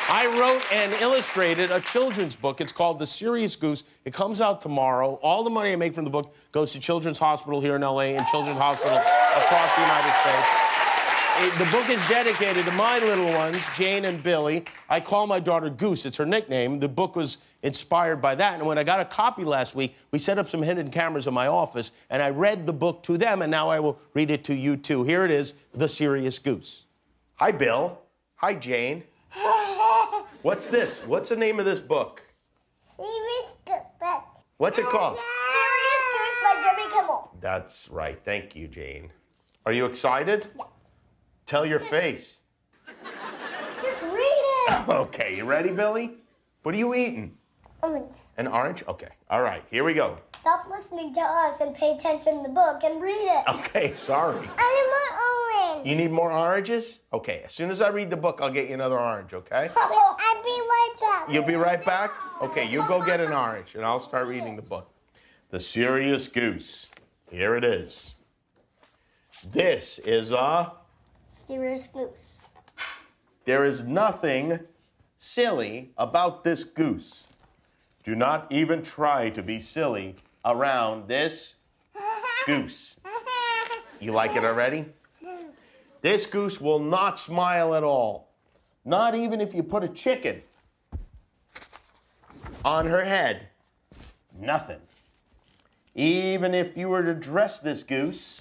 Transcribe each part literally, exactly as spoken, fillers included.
I wrote and illustrated a children's book. It's called The Serious Goose. It comes out tomorrow. All the money I make from the book goes to Children's Hospital here in L A and Children's Hospital across the United States. It, the book is dedicated to my little ones, Jane and Billy. I call my daughter Goose. It's her nickname. The book was inspired by that. And when I got a copy last week, we set up some hidden cameras in my office, and I read the book to them, and now I will read it to you, too. Here it is, The Serious Goose. Hi, Bill. Hi, Jane. What's this? What's the name of this book? Serious Goose. What's it called? Serious Goose by Jimmy Kimmel. That's right. Thank you, Jane. Are you excited? Yeah. Tell your face. Just read it. Okay, you ready, Billy? What are you eating? Orange. An orange? Okay. All right, here we go. Stop listening to us and pay attention to the book and read it. Okay, sorry. I need more orange. You need more oranges? Okay, as soon as I read the book, I'll get you another orange, okay? I'll be right back. You'll be right back? Okay, you go get an orange, and I'll start reading the book. The Serious Goose. Here it is. This is a... Serious Goose. There is nothing silly about this goose. Do not even try to be silly around this goose. You like it already? This goose will not smile at all. Not even if you put a chicken on her head. Nothing. Even if you were to dress this goose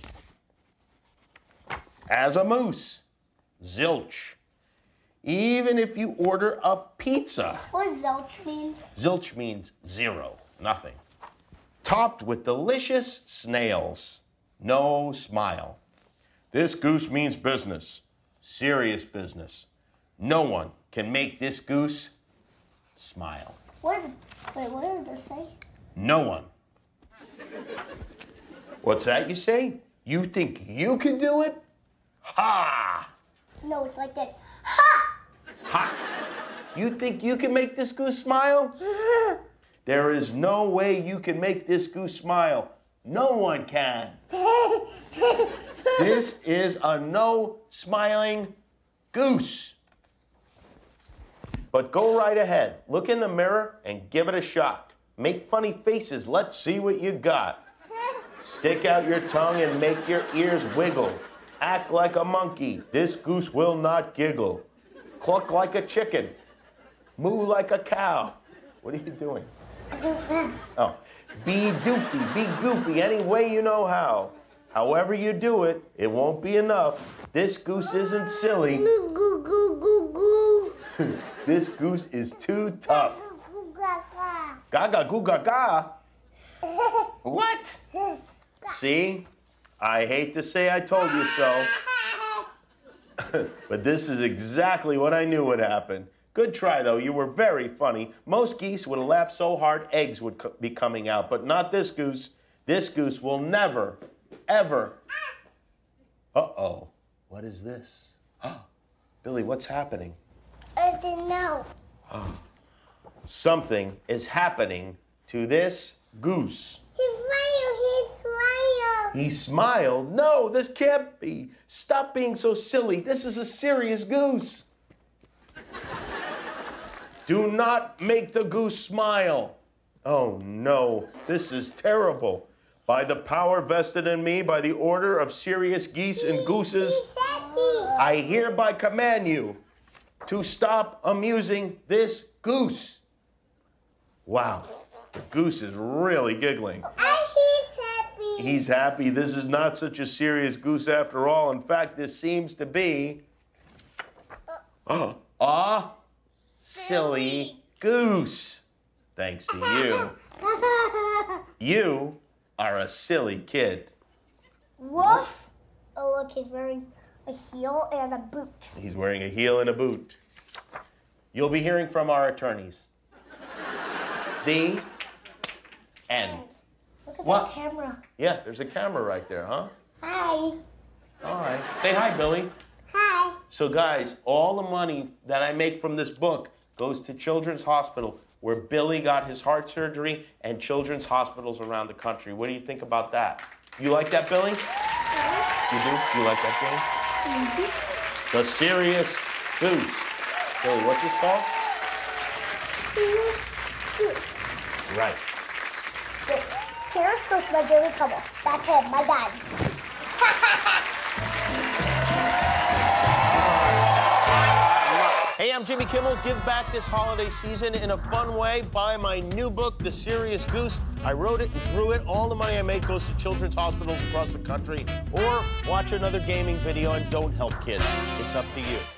as a moose. Zilch. Even if you order a pizza. What does zilch mean? Zilch means zero, nothing. Topped with delicious snails. No smile. This goose means business. Serious business. No one can make this goose smile. What is it? Wait, what does this say? No one. What's that you say? You think you can do it? Ha! No, it's like this. Ha! Ha! You think you can make this goose smile? There is no way you can make this goose smile. No one can. This is a no smiling goose. But go right ahead. Look in the mirror and give it a shot. Make funny faces. Let's see what you got. Stick out your tongue and make your ears wiggle. Act like a monkey. This goose will not giggle. Cluck like a chicken. Moo like a cow. What are you doing? I do this. Oh. Be doofy, be goofy, any way you know how. However you do it, it won't be enough. This goose isn't silly. Goo, goo, goo, goo, goo. This goose is too tough. Gaga, goo, gaga. What? See? I hate to say I told you so. But this is exactly what I knew would happen. Good try, though. You were very funny. Most geese would have laughed so hard eggs would co- be coming out, but not this goose. This goose will never, ever... Uh-oh. What is this? Billy, what's happening? I didn't know. Something is happening to this goose. He smiled, he smiled. He smiled? No, this can't be. Stop being so silly. This is a serious goose. Do not make the goose smile. Oh, no. This is terrible. By the power vested in me by the order of serious geese and gooses, I hereby command you to stop amusing this goose. Wow. The goose is really giggling. He's happy. He's happy. This is not such a serious goose after all. In fact, this seems to be uh, a silly goose. Thanks to you. You are a silly kid. Woof. Oh, look, he's wearing a heel and a boot. He's wearing a heel and a boot. You'll be hearing from our attorneys. The end. Look at What? that camera. Yeah, there's a camera right there, huh? Hi. All right. Say hi, Billy. Hi. So, guys, all the money that I make from this book goes to Children's Hospital, where Billy got his heart surgery, and children's hospitals around the country. What do you think about that? You like that, Billy? Mm-hmm. You do? You like that, Billy? Mm-hmm. The Serious Goose. Billy, what's this called? Right. Here's Goose, my Billy Kimmel. That's him, my dad. Hey, I'm Jimmy Kimmel. Give back this holiday season in a fun way. Buy my new book, The Serious Goose. I wrote it and drew it. All the money I make goes to children's hospitals across the country. Or watch another gaming video and don't help kids. It's up to you.